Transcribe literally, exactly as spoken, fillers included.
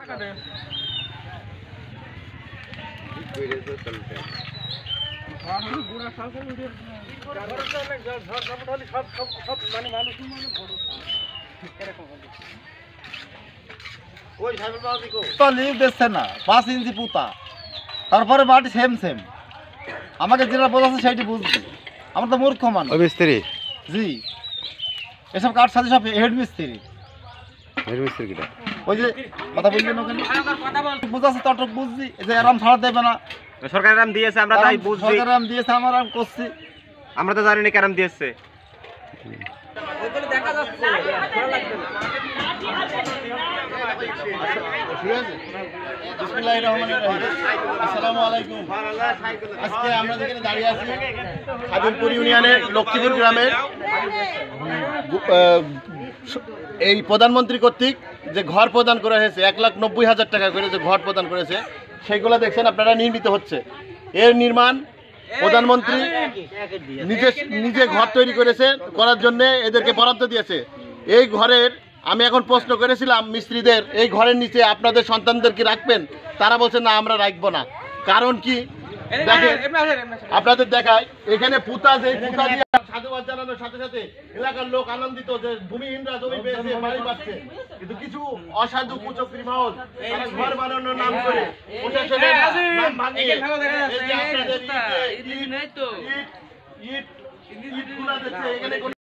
না পাঁচ ইঞ্চি পুতা, তারপরে মাটি সেম সেম। আমাকে যেটা বোঝাচ্ছে সেইটি বুঝবি, আমরা তো মূর্খ মানুষ। মিস্ত্রি জি, এসব কাঠ সাথে সব হেড মিস্ত্রি। হেড মিস্ত্রি কিটা? ওই যে কথা বললেন ওখানে বুঝাচ্ছে, তটক বুঝছি যে আরাম ছাড়া দেবে না। সরকার আরাম দিয়েছে, আমরা তাই বুঝছি। সরকার আরাম দিয়েছে, আমরা আরাম করছি। আমরা তো জানি না কারাম দিয়েছে। আসসালামু আলাইকুম। আজকে আমরা যেখানে দাঁড়িয়ে আছি খাদিমপুর ইউনিয়নের লক্ষ্মীপুর গ্রামের এই প্রধানমন্ত্রী কর্তৃক যে ঘর প্রদান করা হয়েছে, এক লাখ নব্বই হাজার টাকা করে যে ঘর প্রদান করেছে, সেইগুলো দেখছেন আপনারা নির্মিত হচ্ছে। এর নির্মাণ প্রধানমন্ত্রী নিজে নিজে ঘর তৈরি করেছে, করার জন্য এদেরকে বরাদ্দ দিয়েছে। এই ঘরের আমি এখন প্রশ্ন করেছিলাম মিস্ত্রিদের, এই ঘরের নিচে আপনাদের সন্তানদের কি রাখবেন? তারা বলছে না, আমরা রাখবো না। কারণ কি দেখেন, আপনাদের দেখায় এখানে পুতা, যে পুতা দিয়ে সাধুবাদ জানানোর সাথে সাথে এলাকার লোক আনন্দিত যে ভূমিহীনরা জমি পেয়েছে, বাড়ি পাচ্ছে। কিন্তু কিছু অসাধু কুচক্রী মহল তারা ঘর বানানোর নাম করে প্রশাসনের নাম ভাঙিয়ে এই যে আপনাদের ইট ইট ইট ইট গুলা দিচ্ছে, এখানে